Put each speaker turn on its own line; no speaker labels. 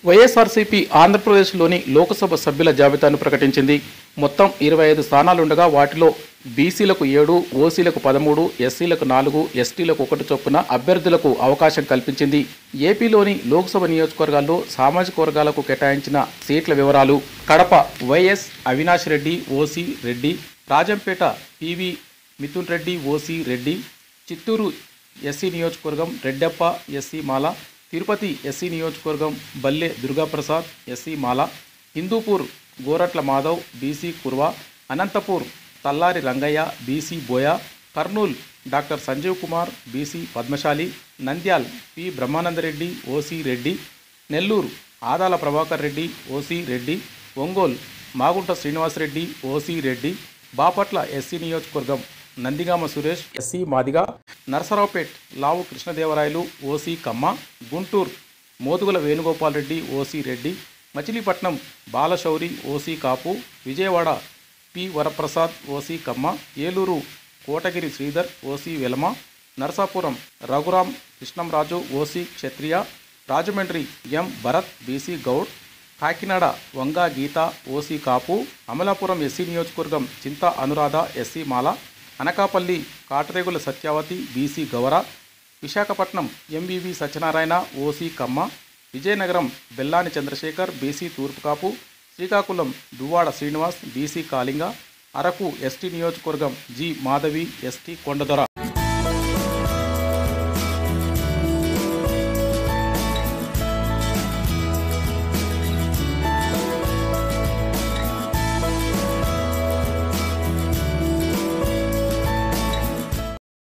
YSRCP ఆంధ్రప్రదేశ్లోని లోకసభ సభ్యుల జాబితాను ప్రకటించింది. మొత్తం 25 స్థానాలుండగా వాటిలో బీసీలకు 7, ఓసీలకు 13, ఎస్సీలకు 4, ఎస్టీలకు 1 చొప్పున అభ్యర్థులకు అవకాశం కల్పించింది. ఏపీలోని లోక్సభ నియోజకవర్గాల్లో సామాజిక వర్గాలకు కేటాయించిన సీట్ల వివరాలు: Kadapa YS Avinash Reddy OC Reddy, Rajampet PV Mithun Reddy OC Reddy, Chittoor SC నియోజకవర్గం రెడ్డప్ప ఎస్సీ మాల, తిరుపతి ఎస్సీ నియోజకవర్గం Balle Durgaprasad SC Mala, Hindupur Gorantla Madhav BC Kuruva, Anantapur Talari Rangaiah BC Boya, Kurnool doctor Sanjeev Kumar BC Padmasali, Nandyal P Brahmanandareddy OC Reddy, Nellore Adala Prabhakar Reddy OC Reddy, Ongole Magunta Srinivasareddy OC Reddy, Bapatla SC నియోజకవర్గం నందిగామ సురేష్ ఎస్సీ మాదిగా, నరసరావుపేట్ లావు కృష్ణదేవరాయలు OC Kamma, Guntur Modugula Venugopal Reddy OC Reddy, Machilipatnam Balashowry OC Kapu, Vijayawada P Varaprasad OC Kamma, Eluru Kotagiri Sridhar OC Velama, Narasapuram Raghuram Krishnamraju OC Kshatriya, Rajahmundry M Bharat BC Goud, Kakinada Vanga Geetha OC Kapu, Amalapuram SC నియోజకవర్గం Chinta Anuradha SC Mala, Anakapalli Kataregula Satyavathi BC Gowra, Visakhapatnam MBB Satyanarayana OC Kamma, Vizianagaram Bellana Chandrasekhar BC Turpukapu, Srikakulam Duvvada Srinivas BC Kalinga, Araku ST నియోజకవర్గం జి మాధవి ఎస్టీ కొండదొర.